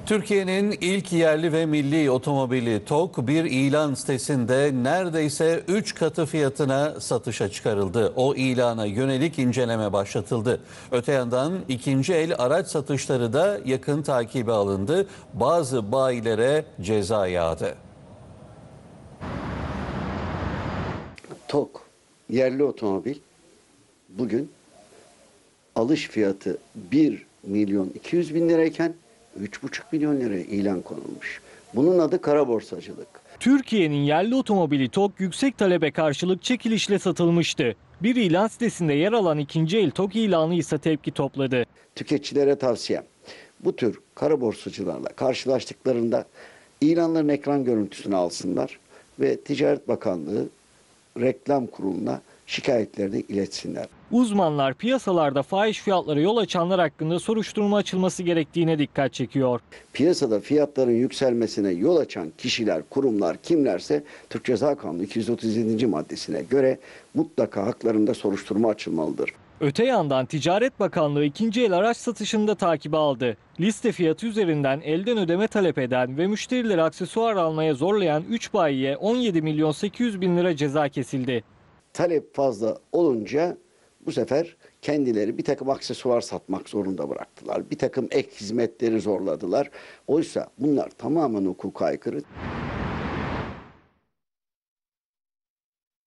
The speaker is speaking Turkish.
Türkiye'nin ilk yerli ve milli otomobili TOG bir ilan sitesinde neredeyse 3 katı fiyatına satışa çıkarıldı. O ilana yönelik inceleme başlatıldı. Öte yandan ikinci el araç satışları da yakın takibe alındı. Bazı bayilere ceza yağdı. TOG yerli otomobil bugün alış fiyatı 1.200.000 lirayken 3,5 milyon liraya ilan konulmuş. Bunun adı kara borsacılık. Türkiye'nin yerli otomobili TOG yüksek talebe karşılık çekilişle satılmıştı. Bir ilan sitesinde yer alan ikinci el TOG ilanı ise tepki topladı. Tüketicilere tavsiyem, bu tür kara borsacılarla karşılaştıklarında ilanların ekran görüntüsünü alsınlar ve Ticaret Bakanlığı Reklam Kurulu'na şikayetlerini iletsinler. Uzmanlar piyasalarda fahiş fiyatlara yol açanlar hakkında soruşturma açılması gerektiğine dikkat çekiyor. Piyasada fiyatların yükselmesine yol açan kişiler, kurumlar kimlerse Türk Ceza Kanunu 237. maddesine göre mutlaka haklarında soruşturma açılmalıdır. Öte yandan Ticaret Bakanlığı ikinci el araç satışını da takibe aldı. Liste fiyatı üzerinden elden ödeme talep eden ve müşterileri aksesuar almaya zorlayan 3 bayiye 17.800.000 lira ceza kesildi. Talep fazla olunca bu sefer kendileri bir takım aksesuar satmak zorunda bıraktılar. Bir takım ek hizmetleri zorladılar. Oysa bunlar tamamen hukuka aykırı.